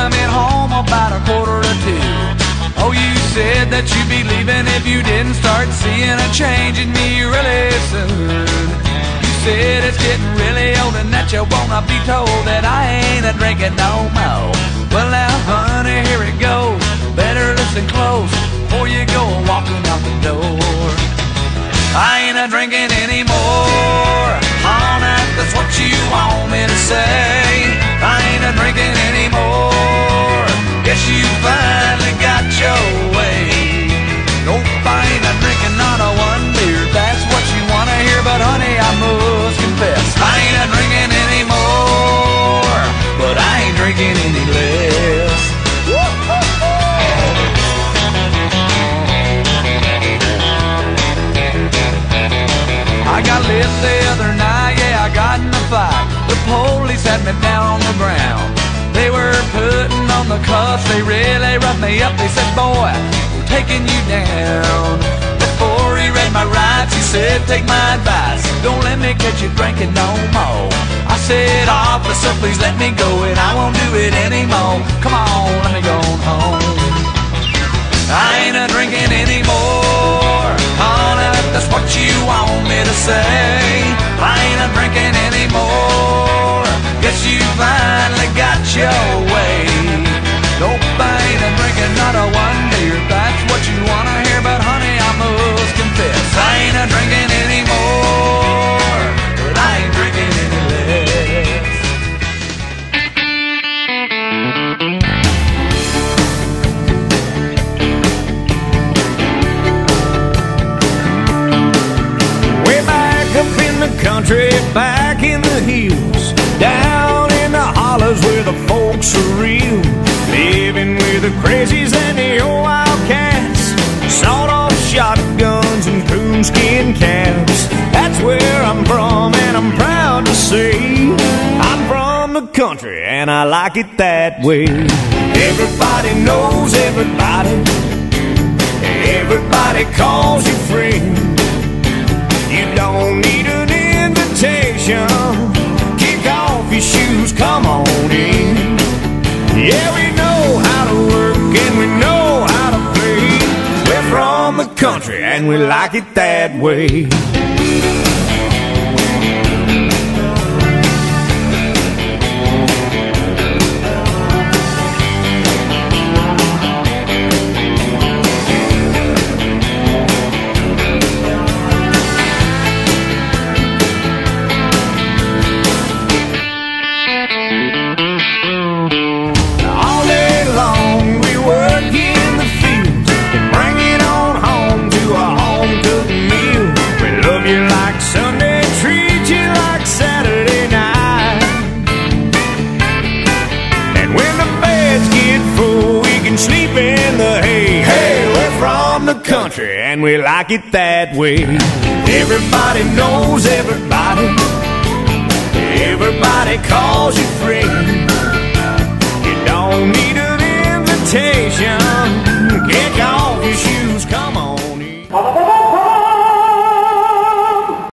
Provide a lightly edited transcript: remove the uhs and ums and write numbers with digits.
coming home about 1:45. Oh, you said that you'd be leaving if you didn't start seeing a change in me really soon. You said it's getting really old and that you wanna be told that I ain't a drinking no more. Well now, honey, here it goes. Better listen close before you go walking out the door. I ain't a drinking anymore. Honey, that's what you want me to say. I ain't a drinking anymore. Guess you finally got your way. Nope, I ain't a drinking not a one beer. That's what you wanna hear, but honey, I must confess I ain't a drinking anymore, but I ain't drinking any less. I got lit the other night, yeah, I got in a fight. The police had me down on the ground. They were putting on the cuffs, they really roughed me up. They said, boy, we're taking you down. Before he read my rights, he said, take my advice, don't let me catch you drinking no more. I said, officer, please let me go, and I won't do it anymore. Come on, let me go on home. I ain't a drinking anymore. Honey, that's what you want me to say. I ain't a drinking anymore. Guess you finally got your way. Nope, I ain't a drinking not a one beer. That's what you wanna hear, but honey, I must confess I ain't a drinking anymore, but I ain't drinking any less. Way back up in the country, back in the hills, down in the hollers where the folks are real, living with the crazies and the old wildcats, sawed-off shotguns and coonskin caps. That's where I'm from, and I'm proud to say I'm from the country, and I like it that way. Everybody knows everybody. Everybody calls you friend. You don't need an invitation. Kick off your shoes, come on in. Yeah, we know how to work and we know how to play. We're from the country and we like it that way. Sleep in the hay. Hey, we're from the country and we like it that way. Everybody knows everybody. Everybody calls you friend. You don't need an invitation.